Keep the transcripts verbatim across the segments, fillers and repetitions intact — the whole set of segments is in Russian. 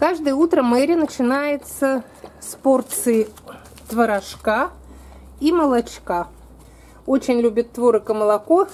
Каждое утро Мэри начинается с порции творожка и молочка. Очень любит творог и молоко.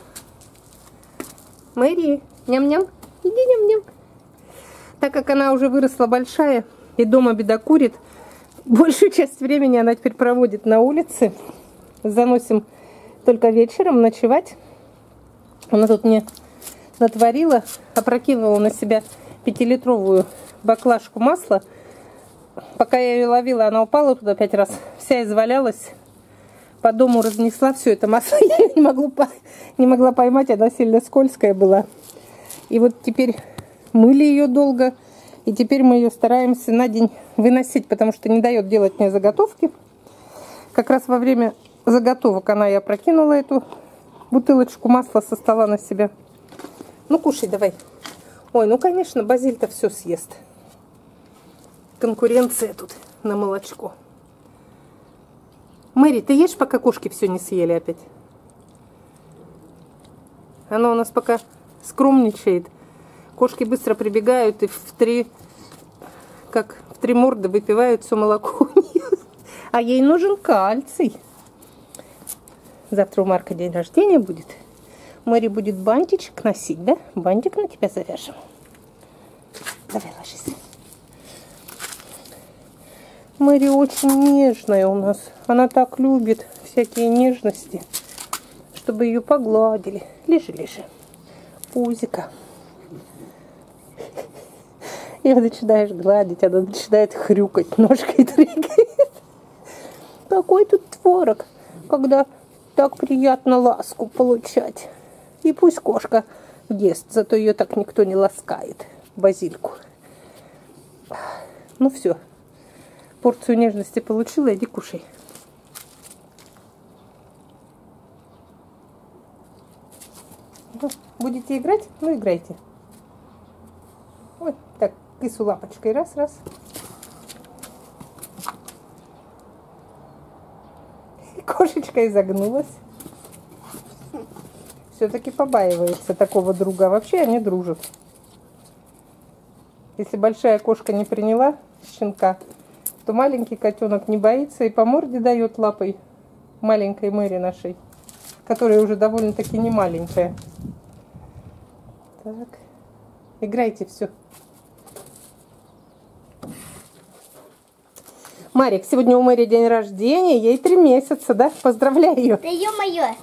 Мэри, ням-ням, иди ням-ням. Так как она уже выросла большая и дома бедокурит, большую часть времени она теперь проводит на улице. Заносим только вечером ночевать. Она тут мне натворила, опрокинула на себя пятилитровую баклажку масла. Пока я ее ловила, она упала туда пять раз. Вся извалялась. По дому разнесла все это масло. Я не, могла, не могла поймать, она сильно скользкая была. И вот теперь мыли ее долго. И теперь мы ее стараемся на день выносить, потому что не дает делать мне заготовки. Как раз во время заготовок она и опрокинула эту бутылочку масла со стола на себя. Ну, кушай давай. Ой, ну, конечно, Базиль-то все съест. Конкуренция тут на молочко. Мэри, ты ешь, пока кошки все не съели опять? Она у нас пока скромничает. Кошки быстро прибегают и в три, как в три морды выпивают все молоко у нее. А ей нужен кальций. Завтра у Марка день рождения будет. Мэри будет бантичек носить, да? Бантик на тебя завяжем. Давай ложись. Мэри очень нежная у нас. Она так любит всякие нежности, чтобы ее погладили. Лежи, лежи. Пузика. И начинаешь гладить, она начинает хрюкать, ножкой дрыгает. Какой тут творог, когда так приятно ласку получать. И пусть кошка ест, зато ее так никто не ласкает, Базильку. Ну все, порцию нежности получила, иди кушай. Ну, будете играть? Ну, играйте. Вот так, кису лапочкой, раз, раз. Кошечка изогнулась. Все-таки побаивается такого друга. А вообще они дружат. Если большая кошка не приняла щенка, то маленький котенок не боится и по морде дает лапой маленькой Мэри нашей, которая уже довольно-таки не маленькая. Так, играйте, все. Марик, сегодня у Мэри день рождения, ей три месяца, да? Поздравляю ее. Да ё-моё.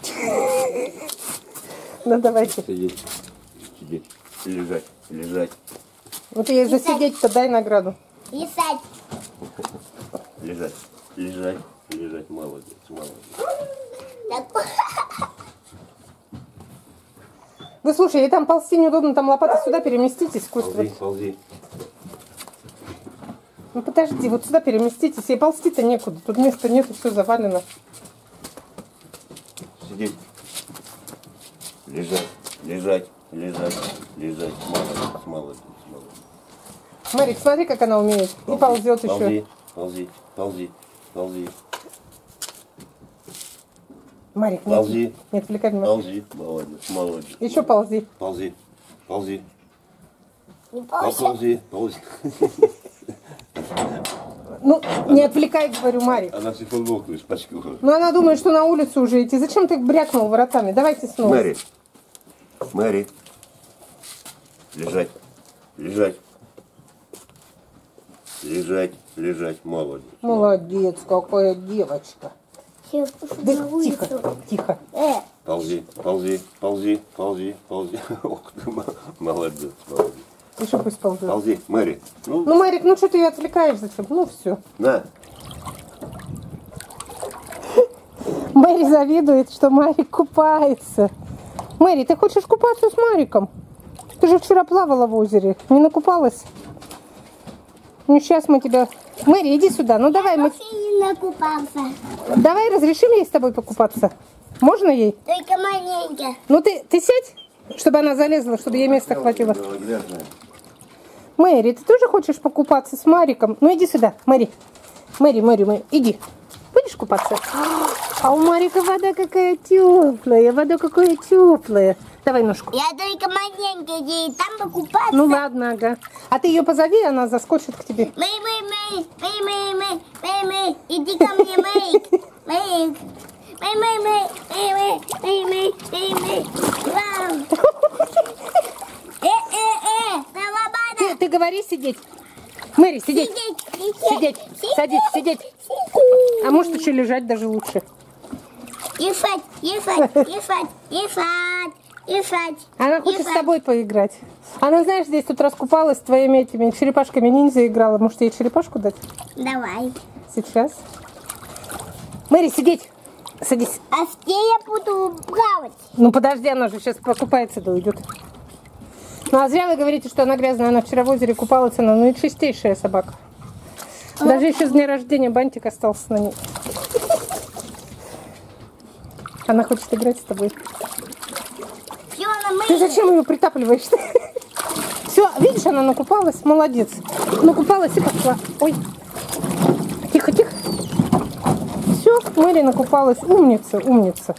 Ну давайте. Сидеть, сидеть, лежать, лежать. Вот ей засидеть-то дай награду. Лисать. Лежать, лежать, лежать. Молодец, молодец. Так. Вы слушай, и там ползти неудобно, там лопата, сюда переместитесь. Ползи, ползи. Ну подожди, вот сюда переместитесь, и ползти-то некуда, тут места нету, все завалено. Сидеть. Лежать, лежать, лежать, лежать. Молодец, молодец, молодец. Марик, смотри, как она умеет. Ползи, И ползет ползи, еще. Ползи, ползи, ползи. Марик, не, Ползи. не отвлекай меня. Ползи, молодец, молодец. Еще ползи. Ползи, ползи. Не ползи. Ползи, ползи. Ну, не отвлекай, говорю, Марик. Она всю футболку испачкала. Ну, она думает, что на улицу уже идти. Зачем ты брякнул воротами? Давайте снова. Мэри, Мэри. Лежать, лежать. Лежать, лежать, молодец. Молодец, какая девочка. Я пошла Да, на улицу. тихо, тихо. Э, Ползи, ползи, ползи, ползи, ползи. Ох ты, молодец, молодец. Еще пусть ползет. Ползи, Мэри. Ну, Ну, Марик, ну что ты ее отвлекаешь зачем? Ну, все. на. Мэри завидует, что Марик купается. Мэри, ты хочешь купаться с Мариком? Ты же вчера плавала в озере. Не накупалась? Ну, сейчас мы тебя... Мэри, иди сюда. Ну, давай мы... сильно купался. Давай разрешим ей с тобой покупаться. Можно ей? Только маленько. Ну, ты, ты сядь, чтобы она залезла, чтобы ей места хватило. Грязная. Мэри, ты тоже хочешь покупаться с Мариком? Ну, иди сюда, Мэри. Мэри, Мэри, Мэри, иди. Будешь купаться? А у Марика вода какая теплая, вода какая теплая. Давай ножку. Я только маленькая, и там покупаться. Ну ладно, ага. А ты ее позови, она заскочит к тебе. Мэй, мэй, мэй, мэй, мэй, мэй, мэй, мэй, иди ко мне, мэй, мэй. Мэй, мэй, мэй, мэй, мэй, мэй, мэй, мэй, вау. Э, э, э, Салабада. Ты, ты говори сидеть. Мэри, сидеть. Сидеть, Сидеть, садись, сидеть. А может еще лежать даже лучше. Ефать, ефать, ефать, ефать, ефать. Она хочет с тобой поиграть. Она, знаешь, здесь тут раскупалась с твоими этими черепашками ниндзя играла. Может, ей черепашку дать? Давай. Сейчас. Мэри, сидеть. Садись. А где я буду плавать? Ну подожди, она же сейчас покупается, да уйдет. Ну а зря вы говорите, что она грязная. Она вчера в озере купалась, она ну и чистейшая собака. Даже еще с дня рождения бантик остался на ней. Она хочет играть с тобой. Все, она Ты мыет. зачем ее притапливаешь-то? Все, видишь, она накупалась, молодец. Накупалась и пошла. Ой, тихо, тихо. Все, Мэри накупалась. Умница, умница.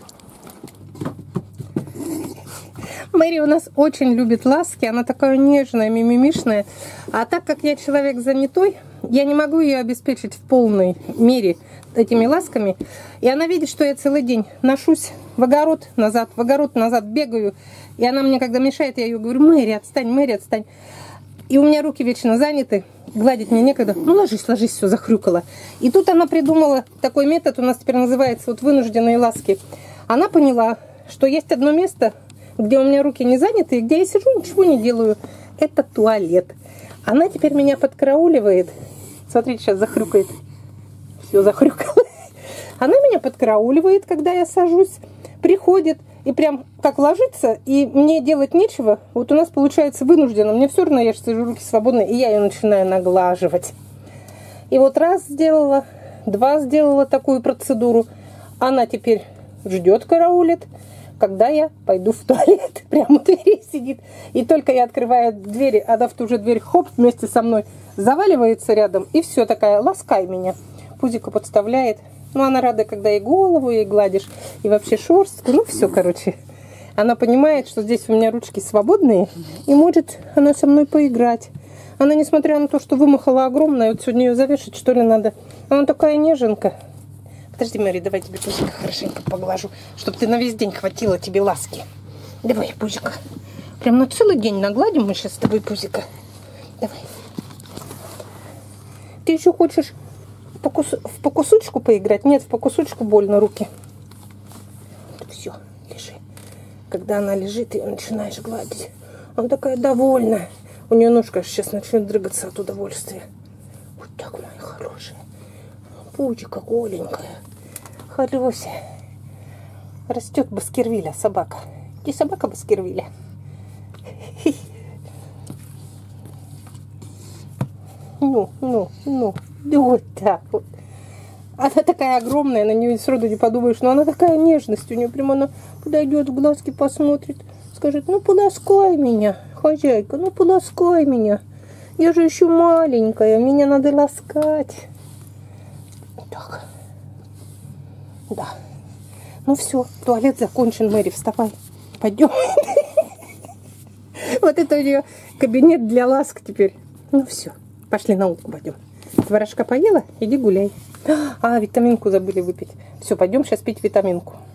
Мэри у нас очень любит ласки, она такая нежная, мимимишная. А так как я человек занятой, я не могу ее обеспечить в полной мере этими ласками. И она видит, что я целый день ношусь в огород назад, в огород назад бегаю. И она мне, когда мешает, я ее говорю: Мэри, отстань, Мэри, отстань. И у меня руки вечно заняты, гладить мне некогда. Ну, ложись, ложись, все, захрюкала. И тут она придумала такой метод, у нас теперь называется вот вынужденные ласки. Она поняла, что есть одно место, где у меня руки не заняты, и где я сижу, ничего не делаю. Это туалет. Она теперь меня подкарауливает. Смотрите, сейчас захрюкает. Все, захрюкала. Она меня подкарауливает, когда я сажусь, приходит и прям как ложится, и мне делать нечего. Вот у нас получается вынужденно. Мне все равно, я же сижу, руки свободные, и я ее начинаю наглаживать. И вот раз сделала, два сделала такую процедуру. Она теперь ждет, караулит, когда я пойду в туалет. Прямо у двери сидит. И только я открываю двери, она в ту же дверь, хоп, вместе со мной заваливается рядом. И все, такая: ласкай меня. Пузико подставляет. Ну, она рада, когда и голову ей гладишь, и вообще шерстку. Ну, все, короче. Она понимает, что здесь у меня ручки свободные, и может она со мной поиграть. Она, несмотря на то, что вымахала огромная, вот сегодня ее завешать, что ли, надо. Она такая неженка. Подожди, Мэри, давай тебе пузико хорошенько поглажу, чтобы ты на весь день хватило тебе ласки. Давай, пузико. Прям на целый день нагладим мы сейчас с тобой пузико. Давай. Ты еще хочешь по кус... в покусучку поиграть? Нет, в покусучку больно руки. Все, лежи. Когда она лежит, ты ее начинаешь гладить. Она такая довольная. У нее ножка сейчас начнет дрыгаться от удовольствия. Вот так, моя хорошая. Пучка голенькая. Хорошая. Растет Баскервилля собака. Где собака Баскервилля? Ну, ну, ну. Да вот так вот. Она такая огромная, на нее сроду не подумаешь, но она такая нежность. У нее прямо она подойдет, в глазки посмотрит, скажет: ну полоскай меня, хозяйка, ну полоскай меня. Я же еще маленькая, меня надо ласкать. Так. Да. Ну все, туалет закончен, Мэри, вставай. Пойдем. Вот это у нее кабинет для ласк теперь. Ну все, пошли на улицу пойдем. Творожка поела? Иди гуляй. А, витаминку забыли выпить. Все, пойдем сейчас пить витаминку.